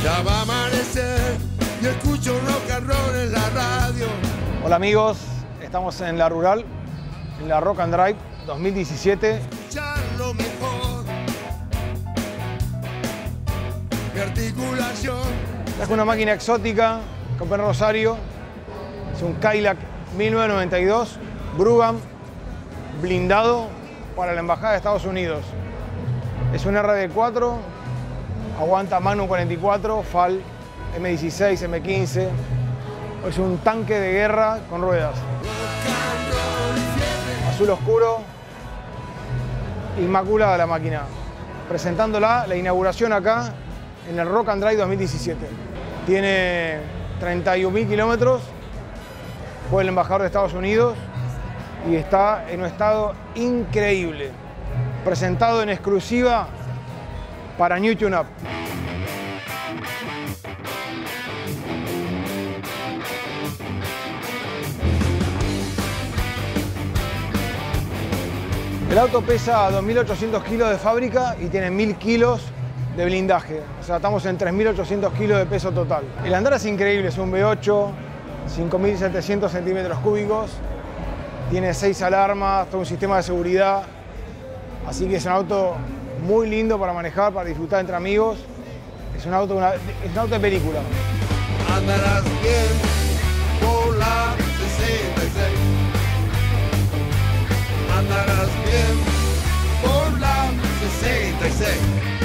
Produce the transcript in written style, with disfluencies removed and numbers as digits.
Ya va a amanecer y escucho rock and roll en la radio. Hola amigos, estamos en La Rural, en la Rock and Drive 2017. Escuchar lo mejor. Mi articulación. Traje una máquina exótica, compré en Rosario. Es un Cadillac 1992, Brougham, blindado para la Embajada de Estados Unidos. Es un RD4, aguanta Magnum 44, FAL, M16, M15. Es un tanque de guerra con ruedas. Azul oscuro, inmaculada la máquina. Presentándola, la inauguración acá en el Rock and Drive 2017. Tiene 31.000 kilómetros, fue el embajador de Estados Unidos y está en un estado increíble. Presentado en exclusiva para New Tune Up. El auto pesa 2.800 kilos de fábrica y tiene 1.000 kilos de blindaje. O sea, estamos en 3.800 kilos de peso total. El andar es increíble, es un V8, 5.700 centímetros cúbicos. Tiene 6 alarmas, todo un sistema de seguridad. Así que es un auto muy lindo para manejar, para disfrutar entre amigos. Es un auto de película. Andarás bien por la 66. Andarás bien por la 66.